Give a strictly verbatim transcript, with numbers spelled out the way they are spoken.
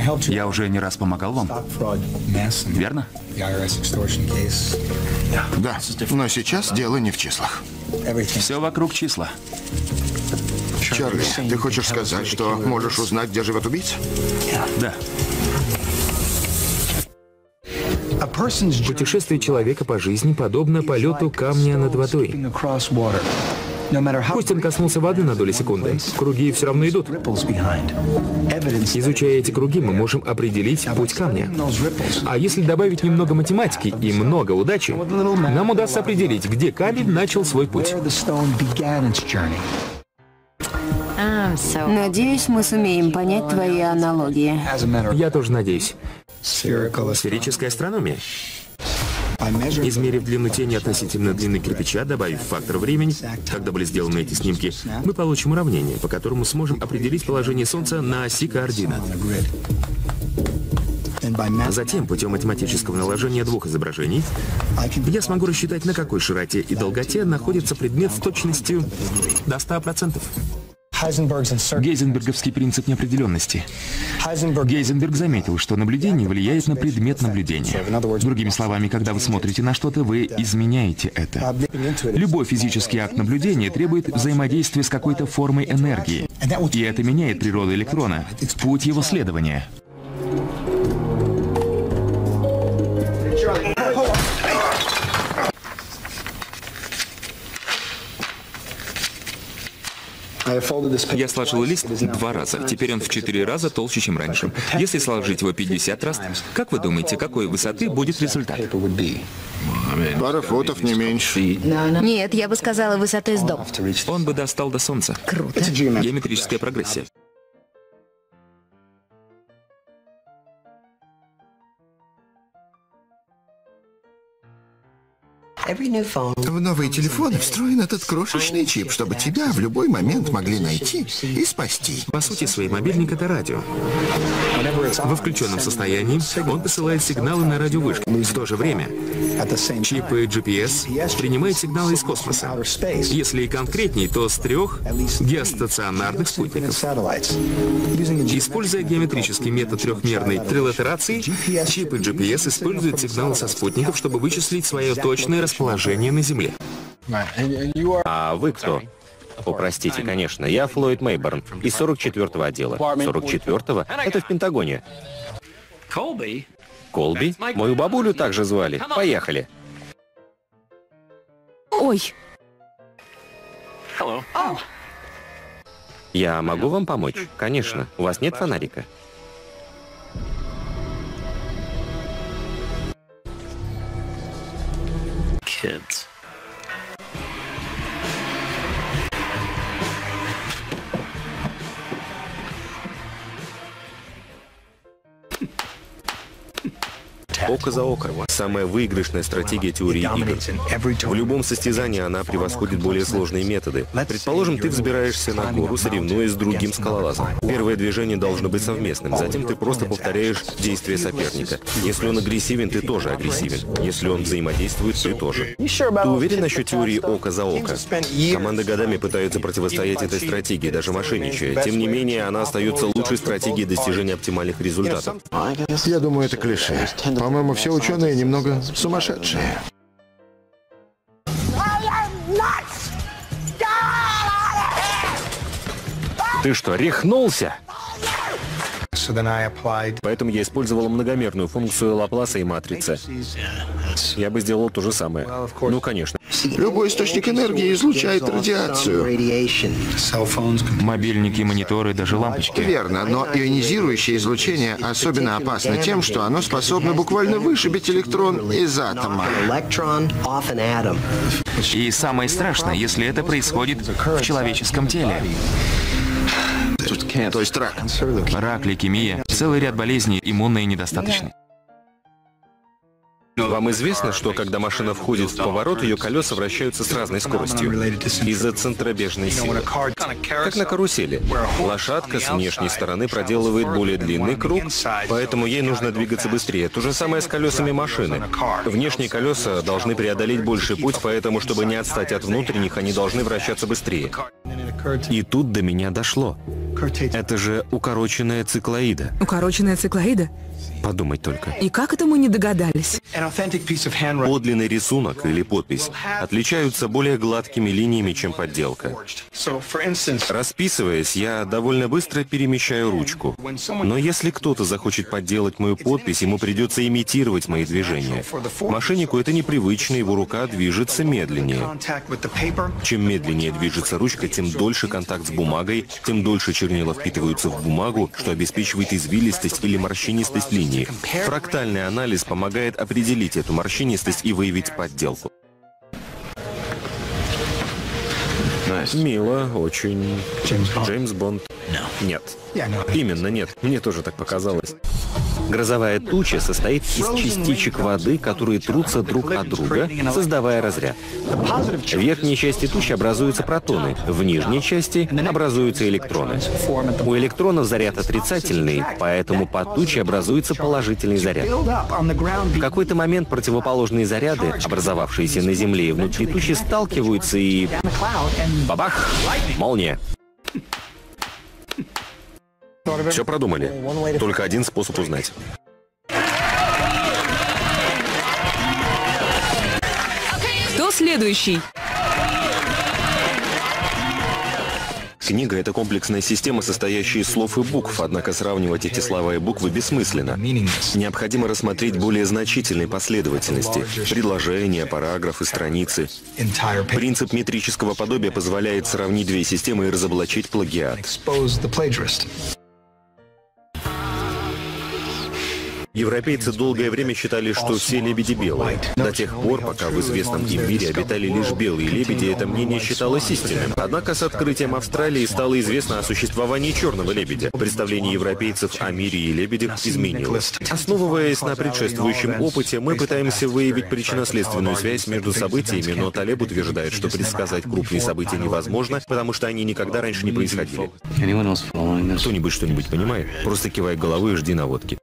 Я уже не раз помогал вам. Верно? Да, но сейчас дело не в числах. Все вокруг числа. Чарли, ты хочешь сказать, что можешь узнать, где живет убийца? Да. Путешествие человека по жизни подобно полету камня над водой. Пусть он коснулся воды на долю секунды, круги все равно идут. Изучая эти круги, мы можем определить путь камня. А если добавить немного математики и много удачи, нам удастся определить, где камень начал свой путь. Надеюсь, мы сумеем понять твои аналогии. Я тоже надеюсь. Сферическая астрономия. Измерив длину тени относительно длины кирпича, добавив фактор времени, когда были сделаны эти снимки, мы получим уравнение, по которому сможем определить положение Солнца на оси координат. Затем, путем математического наложения двух изображений, я смогу рассчитать, на какой широте и долготе находится предмет с точностью до ста процентов. Гейзенберговский принцип неопределенности. Гейзенберг заметил, что наблюдение влияет на предмет наблюдения. Другими словами, когда вы смотрите на что-то, вы изменяете это. Любой физический акт наблюдения требует взаимодействия с какой-то формой энергии. И это меняет природу электрона, путь его следования. Я сложил лист два раза. Теперь он в четыре раза толще, чем раньше. Если сложить его пятьдесят раз, как вы думаете, какой высоты будет результат? Пара футов, не меньше. Нет, я бы сказала, высотой с дом. Он бы достал до Солнца. Круто. Геометрическая прогрессия. В новые телефоны встроен этот крошечный чип, чтобы тебя в любой момент могли найти и спасти. По сути, свой мобильник — это радио. Во включенном состоянии он посылает сигналы на радиовышки. В то же время чипы джи пи эс принимают сигналы из космоса. Если и конкретней, то с трех геостационарных спутников. Используя геометрический метод трехмерной трилатерации, чипы джи пи эс используют сигналы со спутников, чтобы вычислить свое точное расположение на Земле. А вы кто? О, простите, конечно, я Флойд Мейборн из сорок четвёртого отдела. сорок четвёртого? Это в Пентагоне. Колби? Мою бабулю также звали. Поехали. Ой. Я могу вам помочь? Конечно. У вас нет фонарика? Kids. Око за око. Самая выигрышная стратегия теории игр. В любом состязании она превосходит более сложные методы. Предположим, ты взбираешься на гору, соревнуясь с другим скалолазом. Первое движение должно быть совместным, затем ты просто повторяешь действия соперника. Если он агрессивен, ты тоже агрессивен. Если он взаимодействует, ты тоже. Ты уверен насчет теории око за око? Команды годами пытаются противостоять этой стратегии, даже мошенничая. Тем не менее, она остается лучшей стратегией достижения оптимальных результатов. Я думаю, это клише. По-моему, все ученые немного сумасшедшие. Ты что, рехнулся? Поэтому я использовал многомерную функцию Лапласа и матрицы. Я бы сделал то же самое. Ну, конечно. Любой источник энергии излучает радиацию. Мобильники, мониторы, даже лампочки. Верно, но ионизирующее излучение особенно опасно тем, что оно способно буквально вышибить электрон из атома. И самое страшное, если это происходит в человеческом теле. То есть рак. Рак, лейкемия, целый ряд болезней, иммунные недостаточные. Вам известно, что когда машина входит в поворот, ее колеса вращаются с разной скоростью из-за центробежной силы. Как на карусели. Лошадка с внешней стороны проделывает более длинный круг, поэтому ей нужно двигаться быстрее. То же самое с колесами машины. Внешние колеса должны преодолеть больший путь, поэтому, чтобы не отстать от внутренних, они должны вращаться быстрее. И тут до меня дошло. Это же укороченная циклоида. Укороченная циклоида? Подумать только. И как это мы не догадались? Подлинный рисунок или подпись отличаются более гладкими линиями, чем подделка. Расписываясь, я довольно быстро перемещаю ручку. Но если кто-то захочет подделать мою подпись, ему придется имитировать мои движения. Мошеннику это непривычно, его рука движется медленнее. Чем медленнее движется ручка, тем дольше контакт с бумагой, тем дольше чернила впитываются в бумагу, что обеспечивает извилистость или морщинистость линий. Фрактальный анализ помогает определить эту морщинистость и выявить подделку. Мило, очень. Джеймс Бонд. Нет. Именно нет. Мне тоже так показалось. Грозовая туча состоит из частичек воды, которые трутся друг от друга, создавая разряд. В верхней части тучи образуются протоны, в нижней части образуются электроны. У электронов заряд отрицательный, поэтому под тучей образуется положительный заряд. В какой-то момент противоположные заряды, образовавшиеся на Земле и внутри тучи, сталкиваются и... Бабах! Молния! Все продумали. Только один способ узнать. Кто следующий? Книга — это комплексная система, состоящая из слов и букв, однако сравнивать эти слова и буквы бессмысленно. Необходимо рассмотреть более значительные последовательности — предложения, параграфы, страницы. Принцип метрического подобия позволяет сравнить две системы и разоблачить плагиат. Европейцы долгое время считали, что все лебеди белые. До тех пор, пока в известном им мире обитали лишь белые лебеди, это мнение считалось истинным. Однако с открытием Австралии стало известно о существовании черного лебедя. Представление европейцев о мире и лебедях изменилось. Основываясь на предшествующем опыте, мы пытаемся выявить причинно-следственную связь между событиями, но Талеб утверждает, что предсказать крупные события невозможно, потому что они никогда раньше не происходили. Кто-нибудь что-нибудь понимает? Просто кивай головой и жди наводки.